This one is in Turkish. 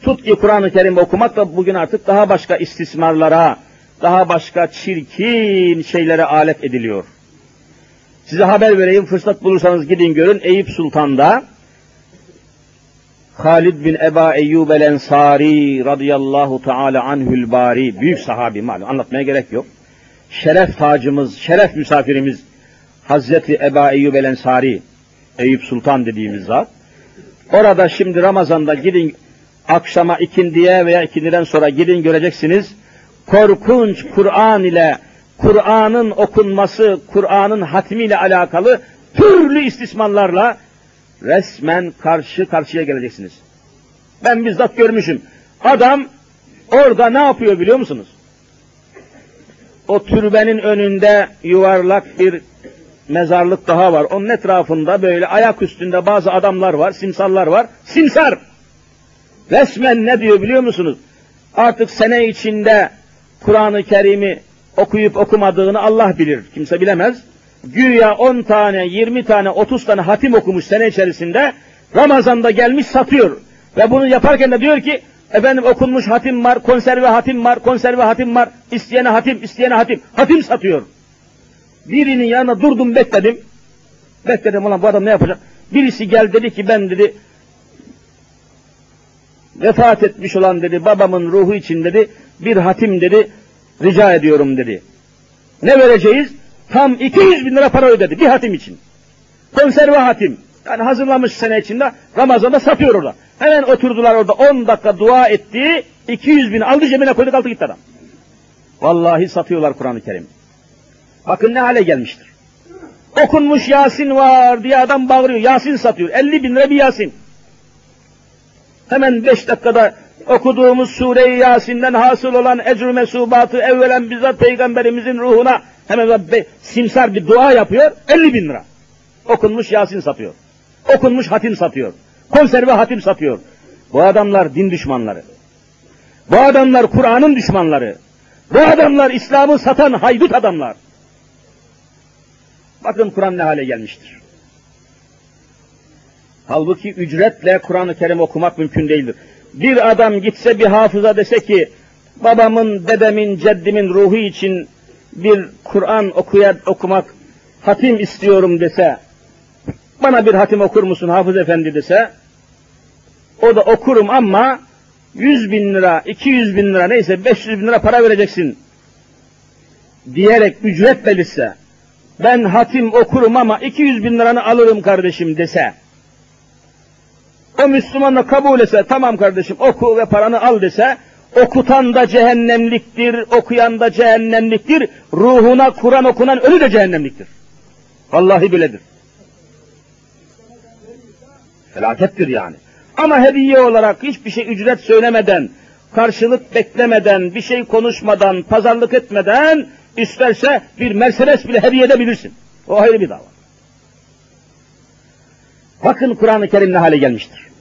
Tut ki Kur'an-ı Kerim okumak da bugün artık daha başka istismarlara, daha başka çirkin şeylere alet ediliyor. Size haber vereyim, fırsat bulursanız gidin görün, Eyüp Sultan'da Halid bin Eba Eyyub el-Ensari radıyallahu teala anhül bari, büyük sahabi malum, anlatmaya gerek yok. Şeref tacımız, şeref misafirimiz Hazreti Eba Eyyub el-Ensari, Eyüp Sultan dediğimiz zat. Orada şimdi Ramazan'da gidin, akşama ikindiye veya ikindiden sonra gidin göreceksiniz. Korkunç Kur'an ile, Kur'an'ın okunması, Kur'an'ın hatmiyle alakalı türlü istismarlarla resmen karşı karşıya geleceksiniz. Ben bizzat görmüşüm. Adam orada ne yapıyor biliyor musunuz? O türbenin önünde yuvarlak bir mezarlık daha var. Onun etrafında böyle ayak üstünde bazı adamlar var, simsallar var. Simsar! Resmen ne diyor biliyor musunuz? Artık sene içinde Kur'an-ı Kerim'i okuyup okumadığını Allah bilir. Kimse bilemez. Güya 10 tane, 20 tane, 30 tane hatim okumuş sene içerisinde. Ramazan'da gelmiş satıyor. Ve bunu yaparken de diyor ki, efendim okunmuş hatim var, konserve hatim var, konserve hatim var. İsteyene hatim, isteyene hatim. Hatim satıyor. Birinin yanına durdum, bekledim. Bekledim, ulan bu adam ne yapacak? Birisi geldi dedi ki, ben dedi, vefat etmiş olan dedi, babamın ruhu için dedi, bir hatim dedi, rica ediyorum dedi. Ne vereceğiz? Tam 200 bin lira para ödedi bir hatim için. Konserve hatim. Yani hazırlamış sene içinde, Ramazan'da satıyor orada. Hemen oturdular orada, 10 dakika dua etti, 200 bin aldı cebine koydu, kalktı gitti adam. Vallahi satıyorlar Kur'an-ı Kerim. Bakın ne hale gelmiştir. Okunmuş Yasin var diye adam bağırıyor, Yasin satıyor. 50 bin lira bir Yasin. Hemen 5 dakikada okuduğumuz Sure-i Yasin'den hasıl olan ecr-ü mesubatı evvelen bizzat Peygamberimizin ruhuna hemen simsar bir dua yapıyor, 50 bin lira. Okunmuş Yasin satıyor. Okunmuş hatim satıyor. Konserve hatim satıyor. Bu adamlar din düşmanları. Bu adamlar Kur'an'ın düşmanları. Bu adamlar İslam'ı satan haydut adamlar. Bakın Kur'an ne hale gelmiştir. Halbuki ücretle Kur'an-ı Kerim okumak mümkün değildir. Bir adam gitse bir hafıza dese ki, babamın, dedemin, ceddimin ruhu için bir Kur'an okumak, hatim istiyorum dese, bana bir hatim okur musun Hafız Efendi dese, o da okurum ama 100 bin lira, 200 bin lira neyse 500 bin lira para vereceksin diyerek ücret belirse, ben hatim okurum ama 200 bin liranı alırım kardeşim dese, o Müslüman da kabul etse, tamam kardeşim oku ve paranı al dese, okutan da cehennemliktir, okuyan da cehennemliktir, ruhuna Kur'an okunan ölü de cehennemliktir. Vallahi böyledir. Felakettir yani. Ama hediye olarak hiçbir şey ücret söylemeden, karşılık beklemeden, bir şey konuşmadan, pazarlık etmeden, isterse bir Mercedes bile hediye edebilirsin. O ayrı bir dava. Bakın Kur'an-ı Kerim ne hale gelmiştir.